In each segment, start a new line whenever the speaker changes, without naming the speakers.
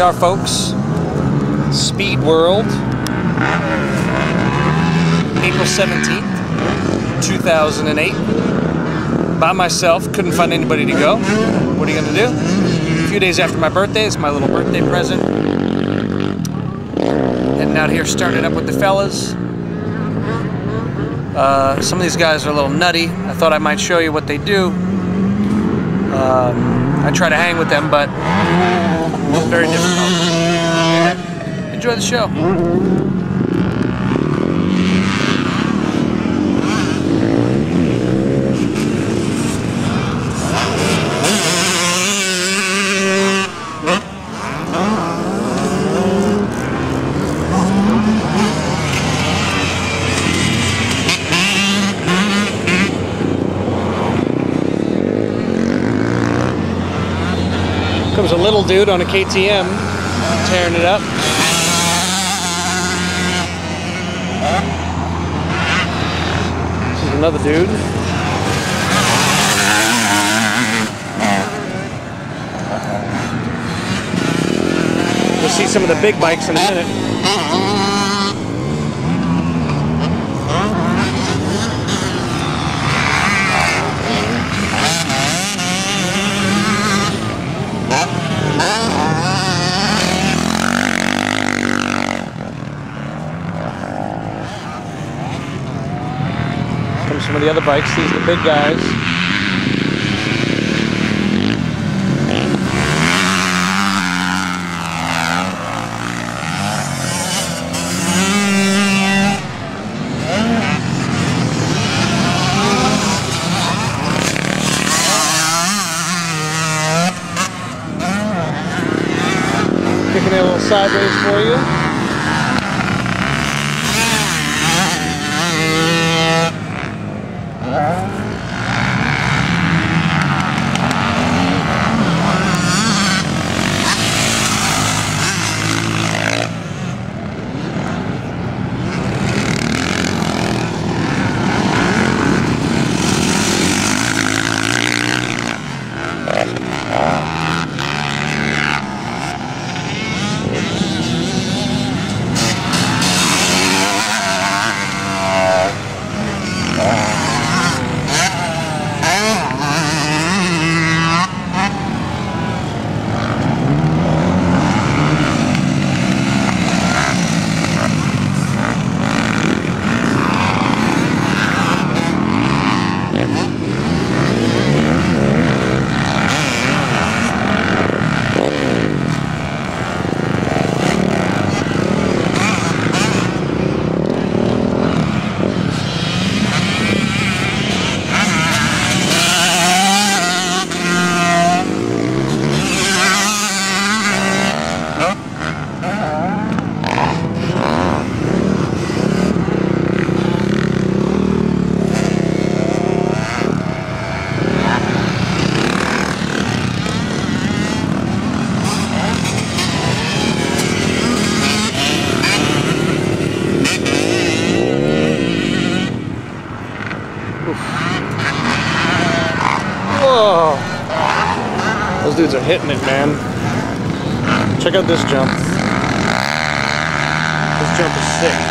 are, folks. Speed World, April 17th, 2008. By myself, couldn't find anybody to go. What are you gonna do? A few days after my birthday, it's my little birthday present. Heading out here, starting up with the fellas. Some of these guys are a little nutty. I thought I might show you what they do. I try to hang with them, but it's very difficult. Enjoy the show. Comes a little dude on a KTM, tearing it up. This is another dude. We'll see some of the big bikes in a minute. Some of the other bikes, these are the big guys. Kicking it a little sideways for you. Whoa! Those dudes are hitting it, man. Check out this jump. This jump is sick.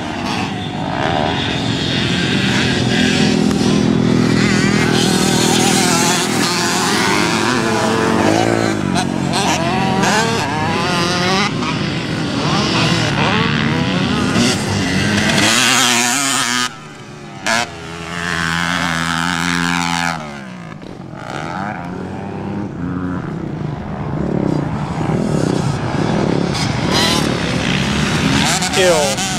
Kill.